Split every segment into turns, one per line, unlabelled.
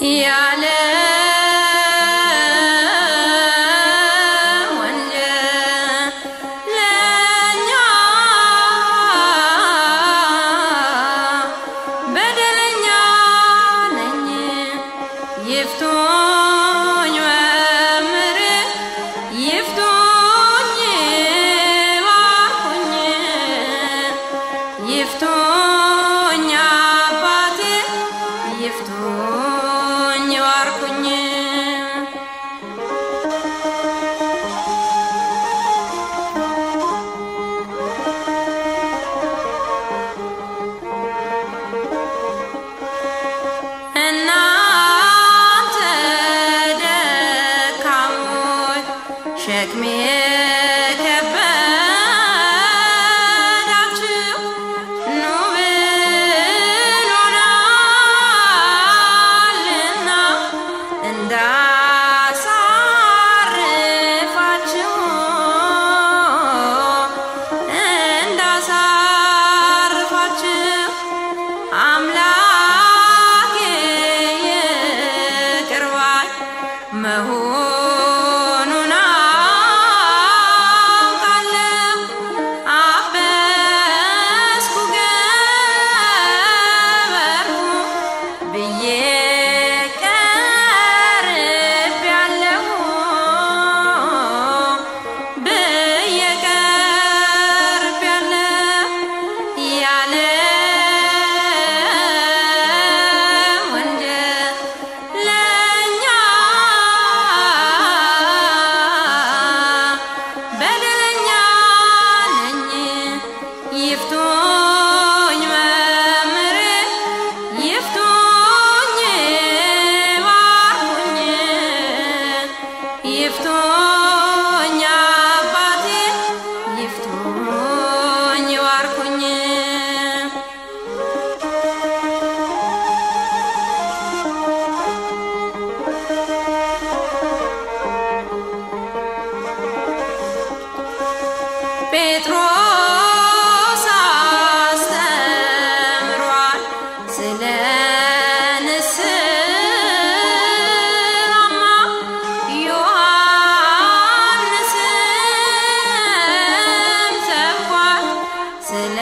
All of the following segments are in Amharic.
ያለ ወንጀለኛ በደለኛ ነኝ ይፍቱኝ መምህር ይፍቱኝ ባርኩኝ ይፍቱኝ አባቴ ይፍቱኝ ባርኩኝ እናንተ ደካሞች ሸክሜ የከበዳችሁ ኑ ብሎናልና እንዳሳርፋችሁ አምላኬ ይቅር ባይ መሆኑን አውቃለሁ። አበስኩ ገበርኩ ብዬ ቀርቤያለሁ ያለ ወንጀለኛ በደለኛ ነኝ ይፍቱኝ መምህር ይፍቱኝ ባርኩኝ ይፍቱኝ አባቴ ይፍቱኝ ባርኩኝ ጴጥሮስ አስተምሯል ስለ ንስሐማ ዮሐንስም ሰብኳል ስለ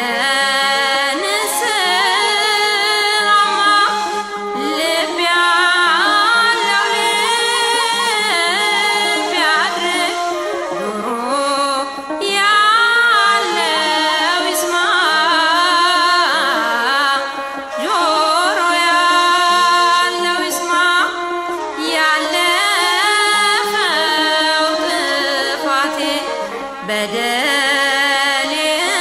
ንስሐማ ልብ ያለው ልብ ያድርግ ጆሮ ያለው ይስማ ጆሮ ያለው ይስማ ያለፈው ጥፋቴ በደሌ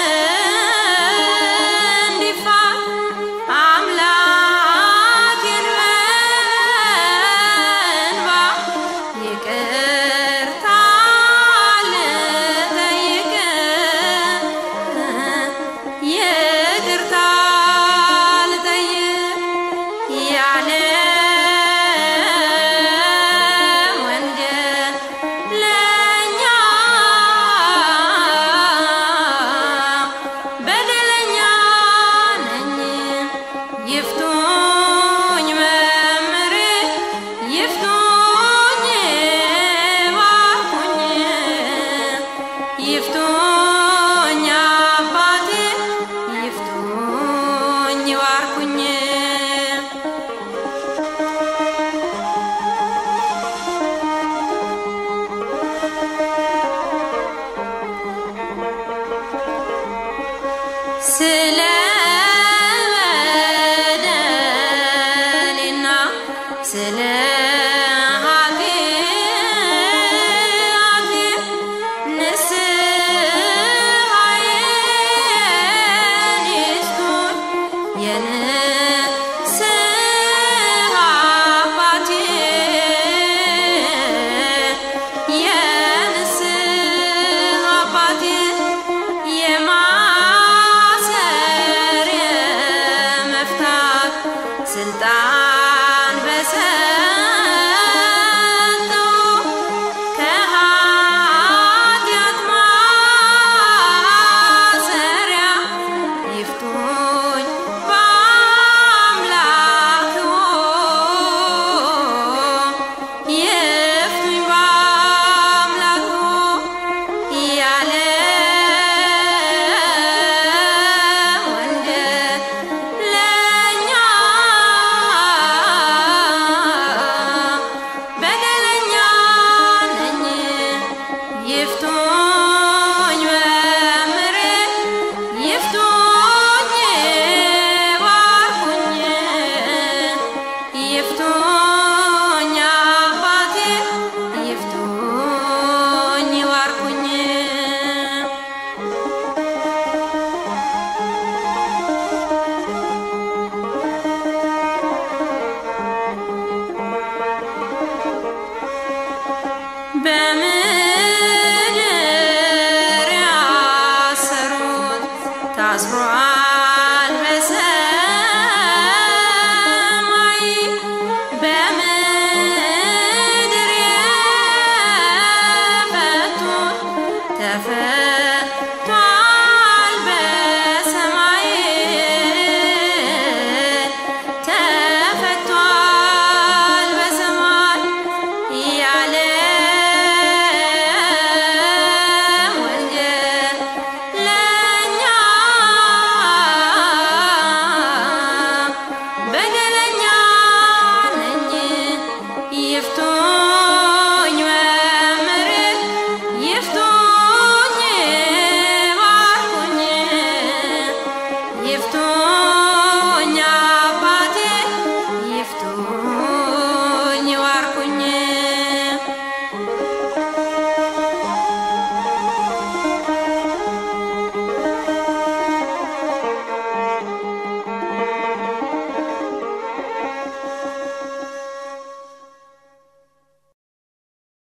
እንዲፋቅ አምላኬን በእንባ ይቅርታ ልጠይቅ ይቅርታ ልጠይቅ ያለ ወንጀለኛ በደለኛ ነኝ ይፍቱኝ መምህር ይፍቱኝ ባርኩኝ ይፍቱኝ አባቴ ይፍቱኝ ባርኩኝ ስለ በደሌና ስለ ኃጢአቴ ንስሐዬን ይስጡኝ የንስሐ አባቴ የንስሐ አባቴ የማሰር የመፍታት ስልጣን